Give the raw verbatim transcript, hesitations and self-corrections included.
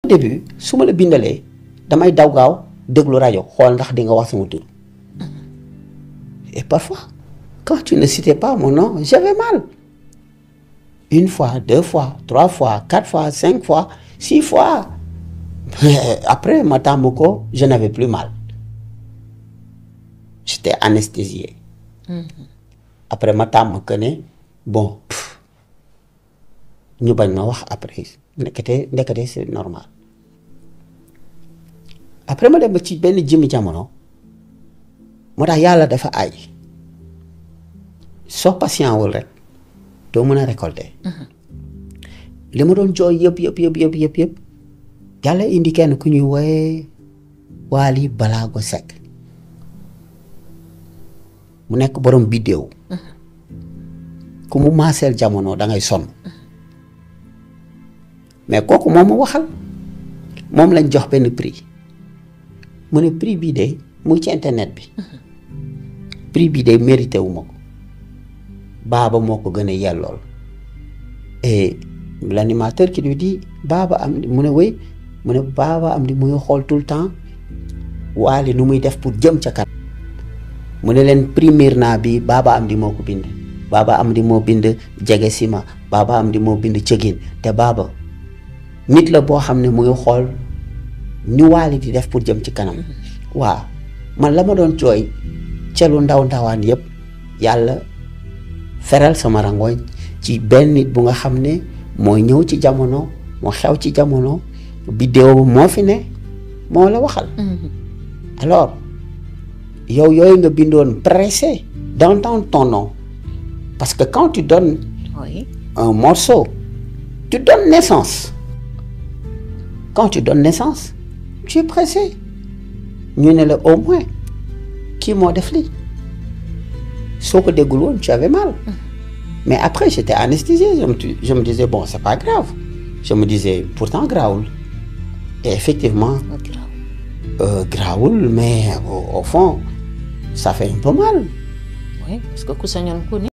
début su ma la bindalee damay daw gaaw déglu rajo xool ndax di nga wax sama tur et parfois quand tu ne citais pas mon nom j'avais mal une fois deux fois trois fois quatre fois cinq fois six fois après ma tàmm ko je n'avais plus mal j'étais anesthésié après ma tàmm que ne bon ñu bañ ma wax après ndekete ndekete c'est normal après ma dem ba ci benn jëmmi jamono moo tax yàlla dafa aay soo patient wul rek doo mën a récolter li ma doon jooy yëpp yëpp yëpp yëpp yëpp yëpp yàlla indi kenn ku ñuy wooye Wally Ballago Seck mu nekk borom biddéew ku mu maaseel jamono da ngay sonn mais kooku moom ma waxal moom lañ jox benn prix mu ne prix bii de mu ngi ci internet bi prix bii de mérité wu ma ko Baba moo ko gën a yellool et l'animateur qui lui dit Baba am mu ne wéy mu ne Baba am di muy xool tout le temps Wally nu muy def pour jëm ca kanam mu ne leen primir naa bi Baba am di moo ko bind Baba am di moo bind jege sima Baba am di moo bind cëgin te Baba nit la boo xam ne muy xool ni Wally di def pour jëm ci kanam waaw man la ma doon jooy ca lu ndaw ndawaan yëpp yàlla feral sama rangooñ ci benn nit bu nga xam ne mooy ñëw ci jamono moo xew ci jamono vidéo moo fi ne moo la waxal alors yow yooyu nga bindoon pressé d'entendre ton nom parce que quand tu donnes oui. un morceau tu donnes naissance quand tu donnes naissance tu es pressé ñu ne la au moins kii moo def lii soo ko déggul woon tu avais mal mais après j'étais anesthésié je me, je me disais bon c'est pas grave je me disais pourtant grawul et effectivement euh, grawul mais au, au fond ça fait un peu mal oui parce que ku sañoon ku ne